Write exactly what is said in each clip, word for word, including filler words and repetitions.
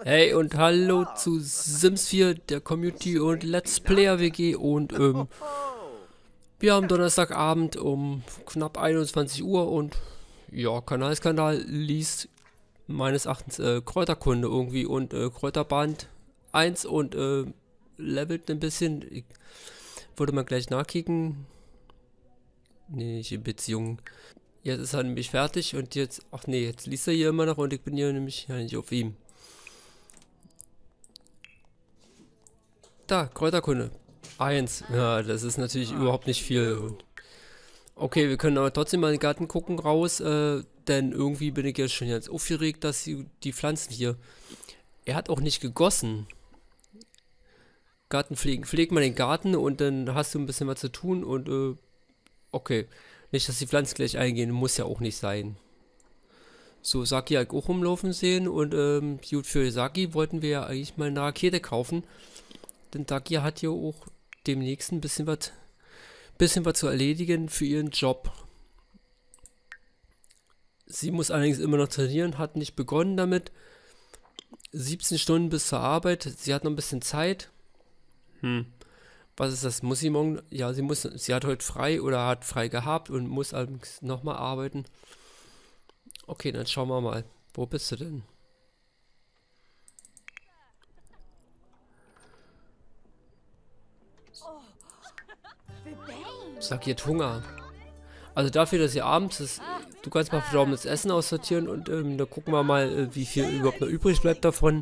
Hey und hallo zu Sims vier, der Community und Let's Player W G und ähm, wir haben Donnerstagabend um knapp einundzwanzig Uhr und ja, Kanalskandal liest meines Erachtens äh, Kräuterkunde irgendwie und äh, Kräuterband eins und äh, levelt ein bisschen. Ich, würde man gleich nachkicken. Nee, nicht in Beziehung. Jetzt ist er nämlich fertig und jetzt, ach nee, jetzt liest er hier immer noch und ich bin hier nämlich ja nicht auf ihm. Da, Kräuterkunde. Eins. Ja, das ist natürlich überhaupt nicht viel. Okay, wir können aber trotzdem mal in den Garten gucken raus, äh, denn irgendwie bin ich jetzt schon ganz aufgeregt, dass die, die Pflanzen hier. Er hat auch nicht gegossen. Garten pflegen. Pfleg mal den Garten und dann hast du ein bisschen was zu tun und äh, okay. Nicht, dass die Pflanzen gleich eingehen, muss ja auch nicht sein. So, Saki hat auch rumlaufen sehen und ähm, gut, für Saki wollten wir ja eigentlich mal eine Rakete kaufen. Denn Saki hat ja auch demnächst ein bisschen was bisschen was zu erledigen für ihren Job. Sie muss allerdings immer noch trainieren, hat nicht begonnen damit. siebzehn Stunden bis zur Arbeit, sie hat noch ein bisschen Zeit. Hm. Was ist das? Muss sie morgen? Ja, sie muss, sie hat heute frei oder hat frei gehabt und muss allerdings nochmal arbeiten. Okay, dann schauen wir mal. Wo bist du denn? Sag jetzt Hunger. Also dafür, dass ihr abends ist, du kannst mal verdorbenes Essen aussortieren und ähm, da gucken wir mal, äh, wie viel überhaupt noch übrig bleibt davon.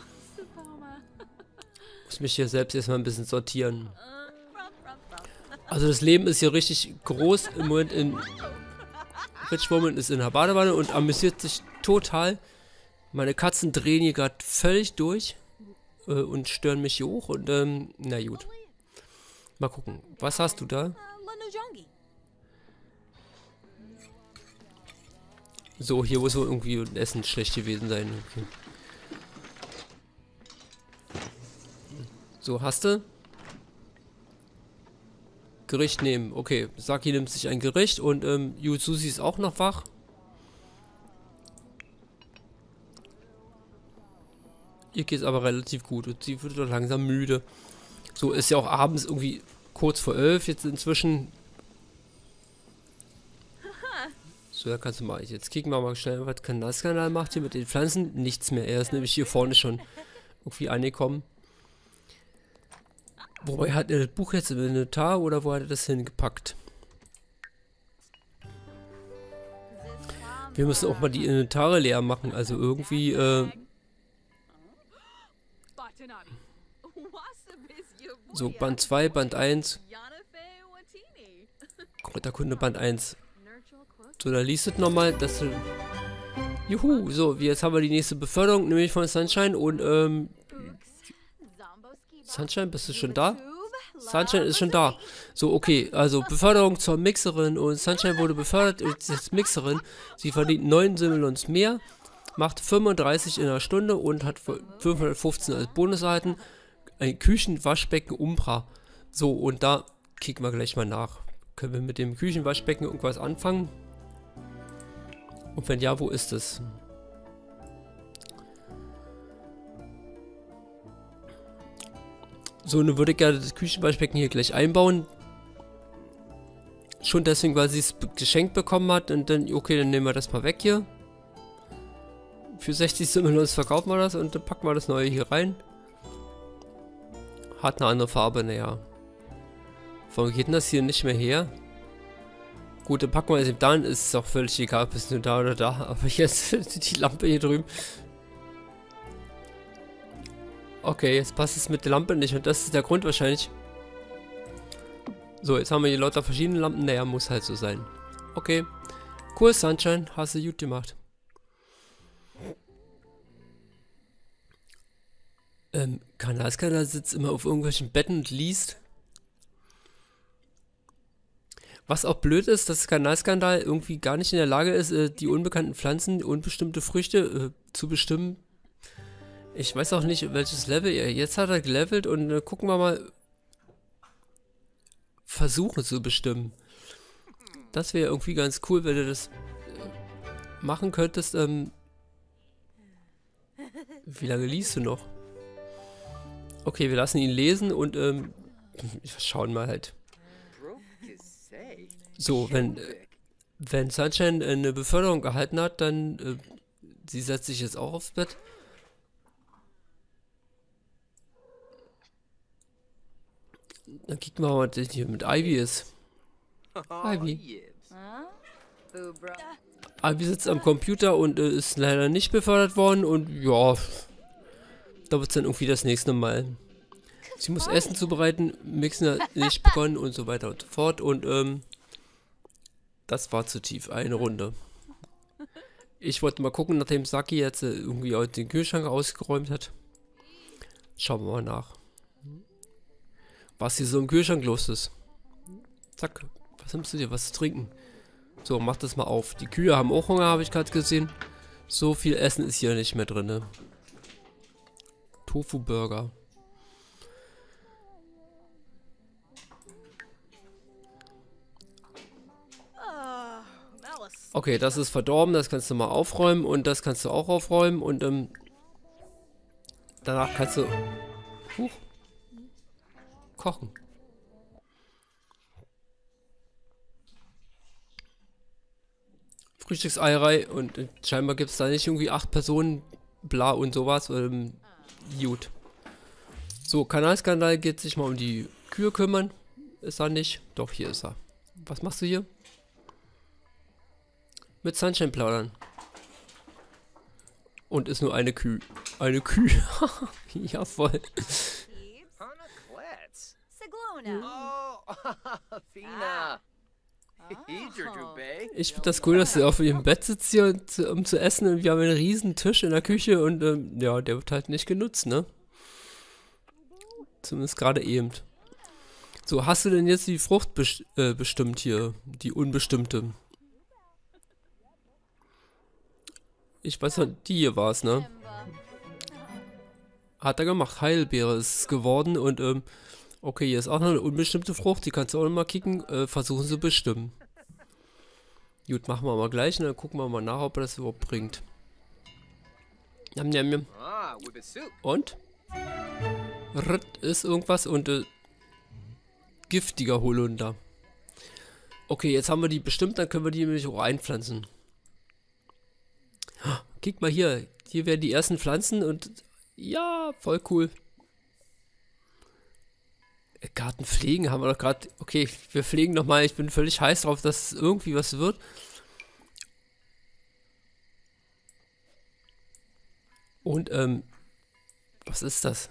Muss mich hier selbst erstmal ein bisschen sortieren. Also das Leben ist hier richtig groß im Moment in Rich Woman ist in der Badewanne und amüsiert sich total. Meine Katzen drehen hier gerade völlig durch äh, und stören mich hier hoch und ähm, na gut. Mal gucken. Was hast du da? So, hier muss wohl irgendwie ein Essen schlecht gewesen sein. Okay. So, hast du? Gericht nehmen. Okay, Saki nimmt sich ein Gericht und ähm, Yuzusi ist auch noch wach. Ihr geht es aber relativ gut und sie wird doch langsam müde. So, ist ja auch abends irgendwie kurz vor elf jetzt inzwischen. So, da kannst du mal. Jetzt kicken wir mal schnell, was Kanalskandal macht hier mit den Pflanzen. Nichts mehr. Er ist nämlich hier vorne schon irgendwie angekommen. Wobei hat er das Buch jetzt im Inventar oder wo hat er das hingepackt? Wir müssen auch mal die Inventare leer machen. Also irgendwie, äh. So, Band zwei, Band eins. Kräuterkunde Band eins. So, da liest es nochmal, dass du. Juhu, so, jetzt haben wir die nächste Beförderung, nämlich von Sunshine und, ähm. Sunshine, bist du schon da? Sunshine ist schon da. So, okay, also Beförderung zur Mixerin und Sunshine wurde befördert als Mixerin. Sie verdient neun Simoleons mehr, macht fünfunddreißig in einer Stunde und hat fünfhundertfünfzehn als Bonus erhalten. Ein Küchenwaschbecken Umbra. So, und da kicken wir gleich mal nach. Können wir mit dem Küchenwaschbecken irgendwas anfangen? Und wenn ja, wo ist es? So, nun würde ich gerne das Küchenwaschbecken hier gleich einbauen. Schon deswegen, weil sie es geschenkt bekommen hat. Und dann, okay, dann nehmen wir das mal weg hier. Für sechzig Simoleons verkaufen wir das und dann packen wir das neue hier rein. Hat eine andere Farbe, naja. Warum geht denn das hier nicht mehr her? Gut, dann packen wir es eben da, ist es auch völlig egal, bist du da oder da. Aber jetzt die Lampe hier drüben. Okay, jetzt passt es mit der Lampe nicht und das ist der Grund wahrscheinlich. So, jetzt haben wir hier lauter verschiedene Lampen. Naja, muss halt so sein. Okay. Cool, Sunshine. Hast du gut gemacht. Ähm, Kanalskandal sitzt immer auf irgendwelchen Betten und liest. Was auch blöd ist, dass Kanalskandal irgendwie gar nicht in der Lage ist, äh, die unbekannten Pflanzen, unbestimmte Früchte äh, zu bestimmen. Ich weiß auch nicht, welches Level er. Jetzt hat er gelevelt und äh, gucken wir mal. Versuchen zu bestimmen. Das wäre irgendwie ganz cool, wenn du das äh, machen könntest. Ähm, Wie lange liest du noch? Okay, wir lassen ihn lesen und ähm, wir schauen mal halt. So, wenn, äh, wenn Sunshine eine Beförderung erhalten hat, dann äh, sie setzt sich jetzt auch aufs Bett. Dann kicken wir mal, was das hier mit Ivy ist. Ivy. Ivy sitzt am Computer und äh, ist leider nicht befördert worden und ja, da wird es dann irgendwie das nächste Mal. Sie muss Essen zubereiten, Mixen hat nicht begonnen und so weiter und so fort und ähm, das war zu tief, eine Runde. Ich wollte mal gucken, nachdem Saki jetzt äh, irgendwie heute den Kühlschrank ausgeräumt hat. Schauen wir mal nach. Was hier so im Kühlschrank los ist. Zack, was nimmst du dir? Was zu trinken? So, mach das mal auf. Die Kühe haben auch Hunger, habe ich gerade gesehen. So viel Essen ist hier nicht mehr drin. Ne? Tofu-Burger. Okay, das ist verdorben, das kannst du mal aufräumen und das kannst du auch aufräumen und ähm, danach kannst du huch, kochen. Frühstückseierei und äh, scheinbar gibt es da nicht irgendwie acht Personen, bla und sowas. Ähm, gut. So, Kanalskandal geht sich mal um die Kühe kümmern. Ist er nicht? Doch, hier ist er. Was machst du hier? Mit Sunshine plaudern. Und ist nur eine Kühe. Eine Kühe. Ja, voll. Ich finde das cool, dass sie auf ihrem Bett sitzt hier, und, um zu essen. Und wir haben einen riesen Tisch in der Küche und ähm, ja, der wird halt nicht genutzt, ne? Zumindest gerade eben. So, hast du denn jetzt die Frucht best äh, bestimmt hier? Die unbestimmte? Ich weiß nicht, die hier war es, ne? Hat er gemacht. Heidelbeere ist es geworden und, ähm, okay, hier ist auch noch eine unbestimmte Frucht. Die kannst du auch noch mal kicken. Äh, versuchen zu bestimmen. Gut, machen wir mal gleich und dann gucken wir mal nach, ob er das überhaupt bringt. Jam, jam, jam. Und? Ritt ist irgendwas und, äh, giftiger Holunder. Okay, jetzt haben wir die bestimmt, dann können wir die nämlich auch einpflanzen. Guck mal hier, hier werden die ersten Pflanzen und ja, voll cool. Garten pflegen haben wir doch gerade. Okay, wir pflegen nochmal. Ich bin völlig heiß drauf, dass irgendwie was wird. Und, ähm, was ist das?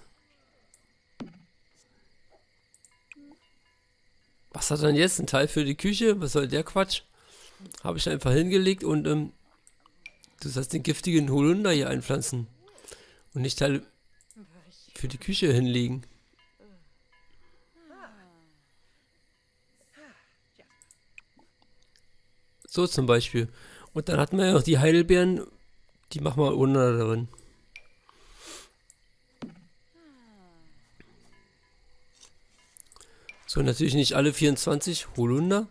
Was hat dann jetzt? Ein Teil für die Küche? Was soll der Quatsch? Habe ich einfach hingelegt und, ähm, du sollst den giftigen Holunder hier einpflanzen. Und nicht Teile für die Küche hinlegen. So zum Beispiel. Und dann hatten wir ja noch die Heidelbeeren. Die machen wir unten drin. So, natürlich nicht alle vierundzwanzig. Holunder.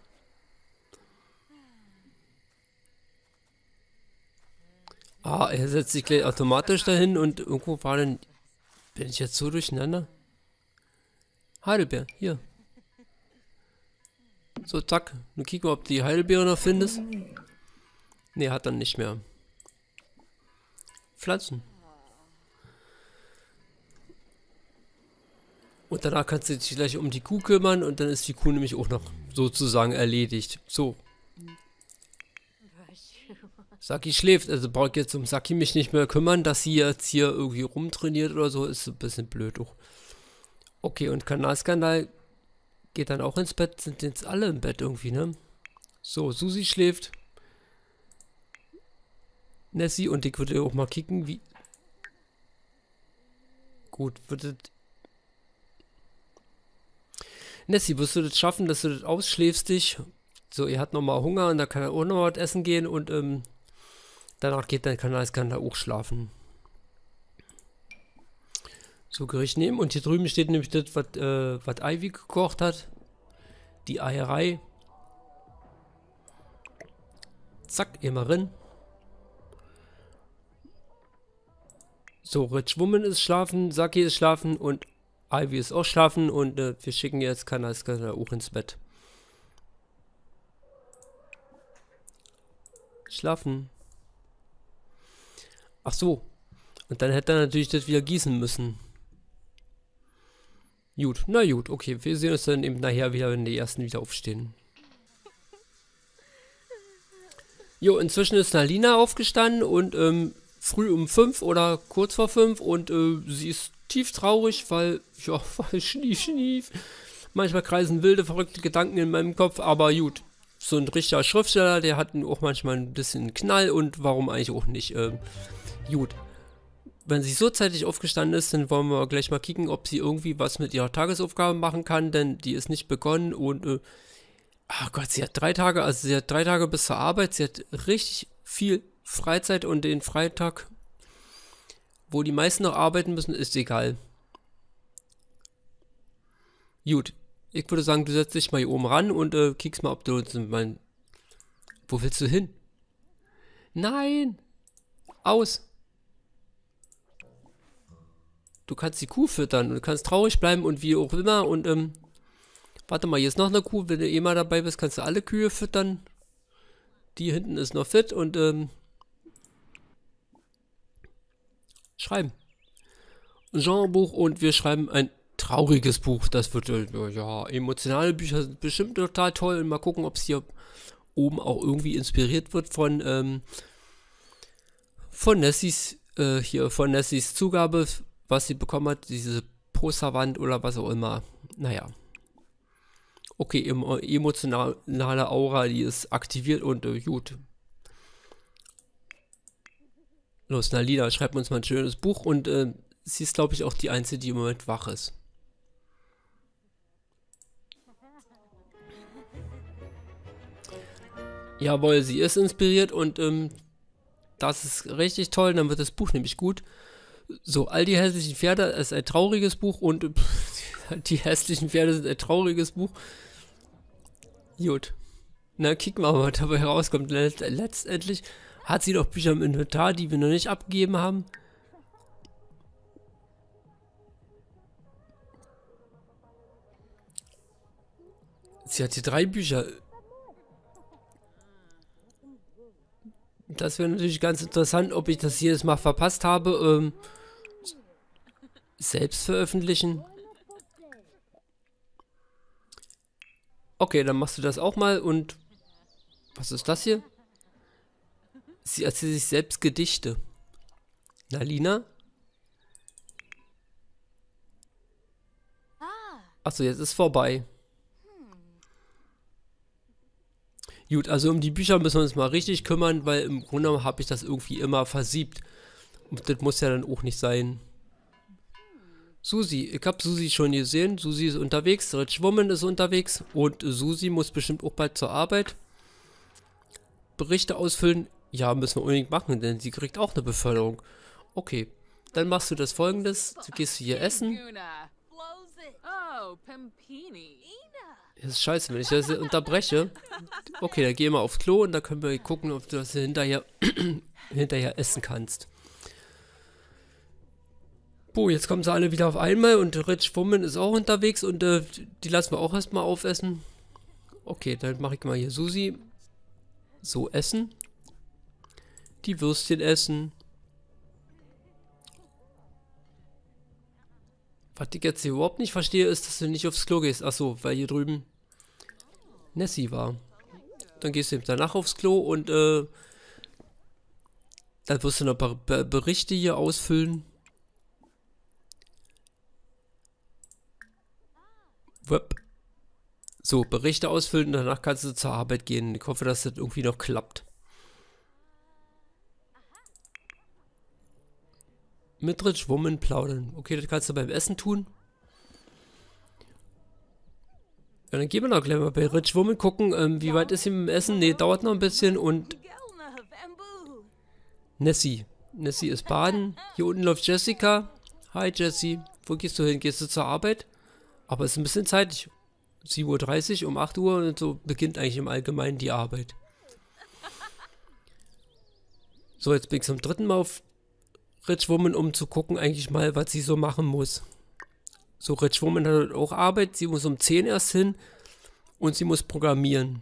Ah, er setzt sich gleich automatisch dahin und irgendwo war denn... Bin ich jetzt so durcheinander? Heidelbeer, hier. So, zack. Nun kicken wir, ob du die Heidelbeere noch findest. Ne, hat dann nicht mehr. Pflanzen. Und danach kannst du dich gleich um die Kuh kümmern und dann ist die Kuh nämlich auch noch sozusagen erledigt. So. Saki schläft, also brauche ich jetzt um Saki mich nicht mehr kümmern, dass sie jetzt hier irgendwie rumtrainiert oder so, ist ein bisschen blöd auch. Okay, und Kanalskandal geht dann auch ins Bett, sind jetzt alle im Bett irgendwie, ne? So, Susi schläft. Nessie und ich würde auch mal kicken, wie... Gut, würde... Nessie, wirst du das schaffen, dass du das ausschläfst dich? So, ihr habt nochmal Hunger und da kann er auch noch was essen gehen und, ähm... danach geht dein Kanalskandal auch schlafen. So, Gericht nehmen. Und hier drüben steht nämlich das, was äh, was Ivy gekocht hat. Die Eierei. Zack, immer rein. So, Rich Woman ist schlafen, Saki ist schlafen und Ivy ist auch schlafen und äh, wir schicken jetzt Kanaska auch ins Bett. Schlafen. Ach so. Und dann hätte er natürlich das wieder gießen müssen. Gut, na gut, okay. Wir sehen uns dann eben nachher wieder, wenn die ersten wieder aufstehen. Jo, inzwischen ist Nalina aufgestanden und ähm, früh um fünf oder kurz vor fünf und äh, sie ist tief traurig, weil, ja, weil schnief, schnief. Manchmal kreisen wilde, verrückte Gedanken in meinem Kopf, aber gut. So ein richtiger Schriftsteller, der hat auch manchmal ein bisschen Knall und warum eigentlich auch nicht. Ähm, gut. Wenn sie so zeitig aufgestanden ist, dann wollen wir gleich mal kicken, ob sie irgendwie was mit ihrer Tagesaufgabe machen kann, denn die ist nicht begonnen und, äh, ach Gott, sie hat drei Tage, also sie hat drei Tage bis zur Arbeit, sie hat richtig viel Freizeit und den Freitag, wo die meisten noch arbeiten müssen, ist egal. Gut, ich würde sagen, du setzt dich mal hier oben ran und äh, kickst mal, ob du uns mein... Wo willst du hin? Nein! Aus! Du kannst die Kuh füttern und du kannst traurig bleiben und wie auch immer und ähm, warte mal, hier ist noch eine Kuh, wenn du eh mal dabei bist, kannst du alle Kühe füttern. Die hinten ist noch fit und ähm, schreiben. Ein Genrebuch und wir schreiben ein trauriges Buch. Das wird, äh, ja, emotionale Bücher sind bestimmt total toll und mal gucken, ob es hier oben auch irgendwie inspiriert wird von, ähm, von Nessies, äh, hier, von Nessies Zugabe, was sie bekommen hat, diese Posterwand oder was auch immer. Naja. Okay, emotionale Aura, die ist aktiviert und äh, gut. Los, Nalina, schreib uns mal ein schönes Buch und äh, sie ist, glaube ich, auch die Einzige, die im Moment wach ist. Jawohl, sie ist inspiriert und ähm, das ist richtig toll, dann wird das Buch nämlich gut. So, all die hässlichen Pferde ist ein trauriges Buch und pff, die hässlichen Pferde sind ein trauriges Buch. Gut. Na, kicken wir mal, was dabei herauskommt. Letzt letztendlich hat sie doch Bücher im Inventar, die wir noch nicht abgegeben haben. Sie hat hier drei Bücher. Das wäre natürlich ganz interessant, ob ich das jedes Mal verpasst habe. Ähm, selbst veröffentlichen. Okay, dann machst du das auch mal und... Was ist das hier? Sie erzählt sich selbst Gedichte. Nalina? Achso, jetzt ist vorbei. Gut, also um die Bücher müssen wir uns mal richtig kümmern, weil im Grunde genommen habe ich das irgendwie immer versiebt. Und das muss ja dann auch nicht sein. Susi, ich habe Susi schon gesehen. Susi ist unterwegs, Rich Woman ist unterwegs und Susi muss bestimmt auch bald zur Arbeit. Berichte ausfüllen, ja, müssen wir unbedingt machen, denn sie kriegt auch eine Beförderung. Okay, dann machst du das Folgendes. Du gehst hier essen. Das ist scheiße, wenn ich das unterbreche. Okay, dann geh mal aufs Klo und dann können wir gucken, ob du das hinterher, hinterher essen kannst. Boah, jetzt kommen sie alle wieder auf einmal und Rich Woman ist auch unterwegs und äh, die lassen wir auch erstmal aufessen. Okay, dann mache ich mal hier Susi. So, essen. Die Würstchen essen. Was ich jetzt hier überhaupt nicht verstehe, ist, dass du nicht aufs Klo gehst. Achso, weil hier drüben Nessie war. Dann gehst du danach aufs Klo und äh, dann wirst du noch Ber Ber Berichte hier ausfüllen. Web. So, Berichte ausfüllen und danach kannst du zur Arbeit gehen. Ich hoffe, dass das irgendwie noch klappt. Mit Rich Woman plaudern. Okay, das kannst du beim Essen tun. Ja, dann gehen wir noch gleich mal bei Rich Woman gucken, ähm, wie weit ist sie mit dem Essen? Ne, dauert noch ein bisschen und... Nessie. Nessie ist baden. Hier unten läuft Jessica. Hi Jessie. Wo gehst du hin? Gehst du zur Arbeit? Aber es ist ein bisschen zeitig. sieben Uhr dreißig, um acht Uhr und so beginnt eigentlich im Allgemeinen die Arbeit. So, jetzt bin ich zum dritten Mal auf Rich Woman, um zu gucken eigentlich mal, was sie so machen muss. So, Rich Woman hat auch Arbeit, sie muss um zehn erst hin und sie muss programmieren.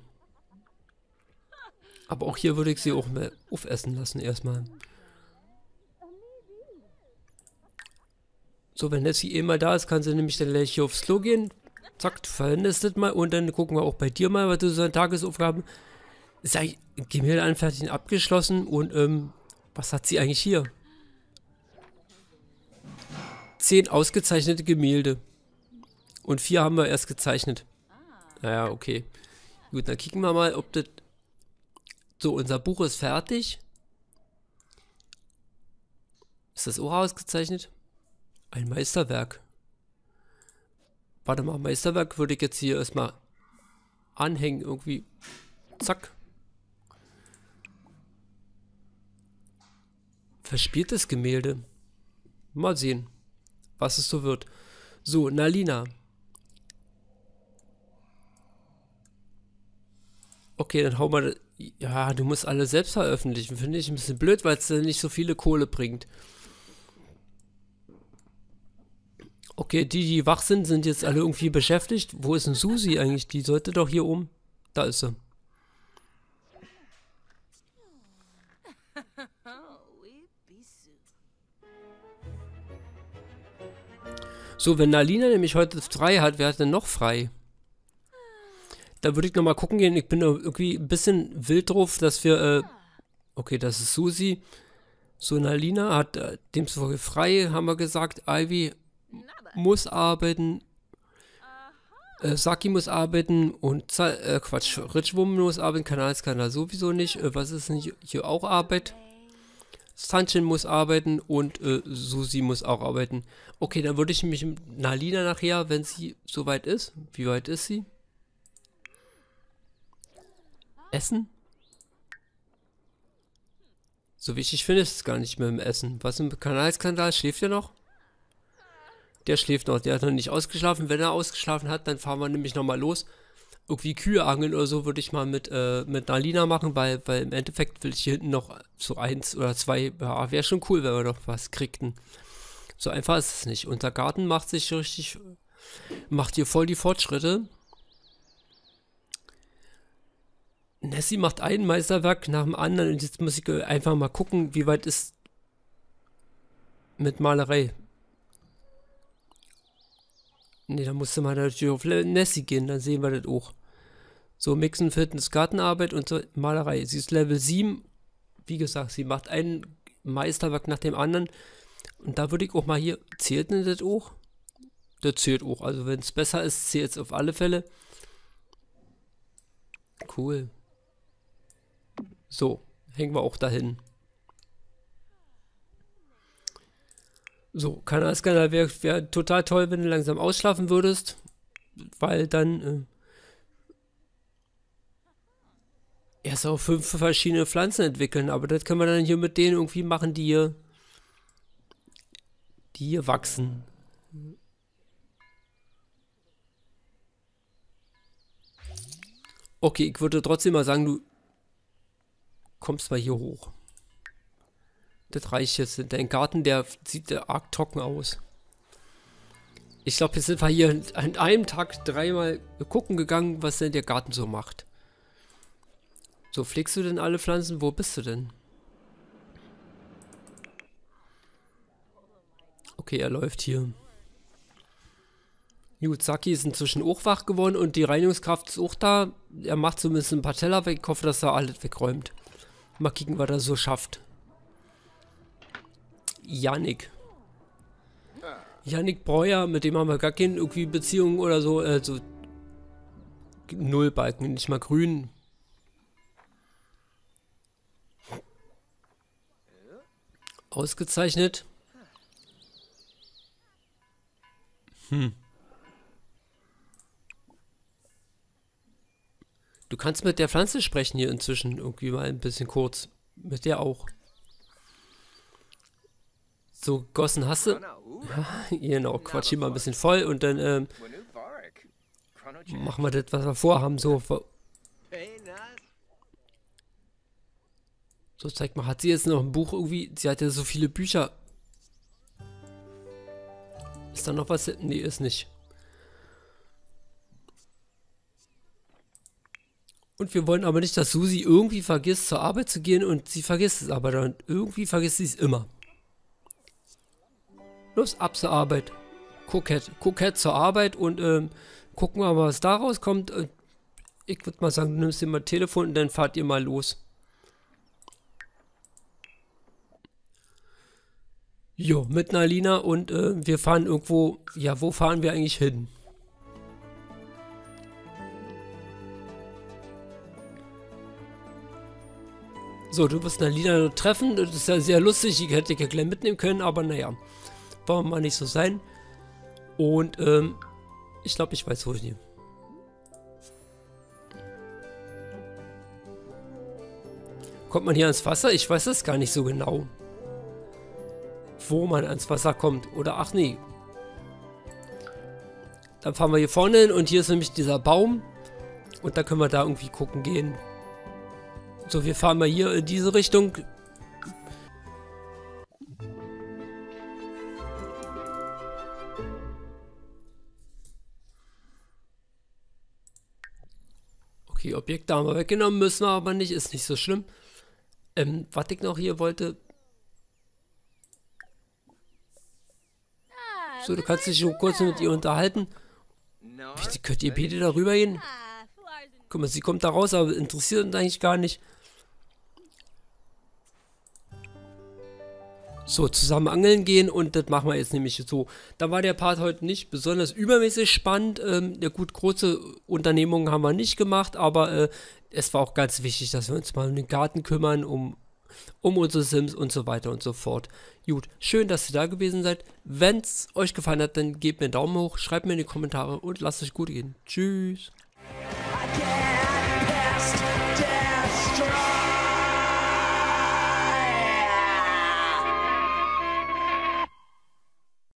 Aber auch hier würde ich sie auch mal aufessen lassen erstmal. So, wenn Nessie eh mal da ist, kann sie nämlich dann gleich hier aufs Klo gehen. Zack, du verwendest das mal und dann gucken wir auch bei dir mal, was du so an Tagesaufgaben. Ist eigentlich Gemäldeanfertigen abgeschlossen und ähm, was hat sie eigentlich hier? Zehn ausgezeichnete Gemälde. Und vier haben wir erst gezeichnet. Naja, okay. Gut, dann kicken wir mal, ob das... So, unser Buch ist fertig. Ist das auch ausgezeichnet? Ein Meisterwerk. Warte mal, Meisterwerk würde ich jetzt hier erstmal anhängen, irgendwie. Zack. Verspieltes Gemälde. Mal sehen, was es so wird. So, Nalina. Okay, dann hauen wir... Ja, du musst alle selbst veröffentlichen. Finde ich ein bisschen blöd, weil es nicht so viele Kohle bringt. Okay, die, die wach sind, sind jetzt alle irgendwie beschäftigt. Wo ist denn Susi eigentlich? Die sollte doch hier oben... Da ist sie. So, wenn Nalina nämlich heute frei hat, wer hat denn noch frei? Da würde ich nochmal gucken gehen. Ich bin irgendwie ein bisschen wild drauf, dass wir... Äh, okay, das ist Susi. So, Nalina hat äh, demzufolge frei, haben wir gesagt. Ivy muss arbeiten. Äh, Saki muss arbeiten. Und Z äh, Quatsch, Rich Woman muss arbeiten. Kanalskanal sowieso nicht. Äh, was ist denn hier, hier auch Arbeit? Sanchin muss arbeiten und äh, Susi muss auch arbeiten. Okay, dann würde ich mich mit Nalina nachher, wenn sie soweit ist. Wie weit ist sie? Essen? So wichtig finde ich es gar nicht mehr im Essen. Was im Kanalskandal? Schläft er noch? Der schläft noch. Der hat noch nicht ausgeschlafen. Wenn er ausgeschlafen hat, dann fahren wir nämlich nochmal los. Irgendwie Kühe angeln oder so würde ich mal mit, äh, mit Nalina machen, weil, weil im Endeffekt will ich hier hinten noch so eins oder zwei, ja, wäre schon cool, wenn wir noch was kriegten. So einfach ist es nicht. Und der Garten macht sich richtig, macht hier voll die Fortschritte. Nessie macht ein Meisterwerk nach dem anderen und jetzt muss ich einfach mal gucken, wie weit ist mit Malerei. Ne, da musste man natürlich auf Nessie gehen, dann sehen wir das auch. So, Mixen, Fitness, Gartenarbeit und so, Malerei. Sie ist Level sieben. Wie gesagt, sie macht ein Meisterwerk nach dem anderen. Und da würde ich auch mal hier, zählt denn das auch? Das zählt auch. Also wenn es besser ist, zählt es auf alle Fälle. Cool. So, hängen wir auch dahin. So, Kanalskandal wäre wär total toll, wenn du langsam ausschlafen würdest. Weil dann äh, erst auch fünf verschiedene Pflanzen entwickeln. Aber das können wir dann hier mit denen irgendwie machen, die hier, die hier wachsen. Okay, ich würde trotzdem mal sagen, du kommst mal hier hoch. Das reicht jetzt. Dein Garten, der sieht der arg trocken aus. Ich glaube, jetzt sind wir hier an einem Tag dreimal gucken gegangen, was denn der Garten so macht. So, pflegst du denn alle Pflanzen? Wo bist du denn? Okay, er läuft hier. Gut, Saki ist inzwischen auch wach geworden und die Reinigungskraft ist auch da. Er macht zumindest ein paar Teller weg. Ich hoffe, dass er alles wegräumt. Mal kicken, was er so schafft. Yannick. Yannick Breuer, mit dem haben wir gar keine irgendwie Beziehung oder so. Also null Balken, nicht mal grün. Ausgezeichnet. Hm. Du kannst mit der Pflanze sprechen hier inzwischen. Irgendwie mal ein bisschen kurz. Mit der auch. So, Gossen hast du. Ja, genau, quatsch hier mal ein bisschen voll und dann ähm, machen wir das, was wir vorhaben. So, so, zeig mal, hat sie jetzt noch ein Buch irgendwie? Sie hat ja so viele Bücher. Ist da noch was? Nee, ist nicht. Und wir wollen aber nicht, dass Susi irgendwie vergisst, zur Arbeit zu gehen und sie vergisst es aber dann. Irgendwie vergisst sie es immer. Los, ab zur Arbeit. Kokett. Kokett zur Arbeit und ähm, gucken wir mal, was da rauskommt. Äh, ich würde mal sagen, du nimmst dir mal Telefon und dann fahrt ihr mal los. Jo, mit Nalina und äh, wir fahren irgendwo. Ja, wo fahren wir eigentlich hin? So, du wirst Nalina treffen. Das ist ja sehr lustig. Ich hätte ja gleich mitnehmen können, aber naja. Wollen wir mal nicht so sein. Und, ähm, ich glaube, ich weiß, wo ich nehme. Kommt man hier ans Wasser? Ich weiß das gar nicht so genau. Wo man ans Wasser kommt. Oder, ach nee. Dann fahren wir hier vorne hin und hier ist nämlich dieser Baum. Und da können wir da irgendwie gucken gehen. So, wir fahren mal hier in diese Richtung. Okay, Objekte haben wir weggenommen, müssen wir aber nicht, ist nicht so schlimm. Ähm, was ich noch hier wollte. So, du kannst dich schon kurz mit ihr unterhalten. Wie, könnt ihr beide darüber gehen? Guck mal, sie kommt da raus, aber interessiert uns eigentlich gar nicht. So, zusammen angeln gehen und das machen wir jetzt nämlich so. Da war der Part heute nicht besonders übermäßig spannend. Ähm, ja gut, große Unternehmungen haben wir nicht gemacht, aber äh, es war auch ganz wichtig, dass wir uns mal um den Garten kümmern, um, um unsere Sims und so weiter und so fort. Gut, schön, dass ihr da gewesen seid. Wenn es euch gefallen hat, dann gebt mir einen Daumen hoch, schreibt mir in die Kommentare und lasst euch gut gehen. Tschüss.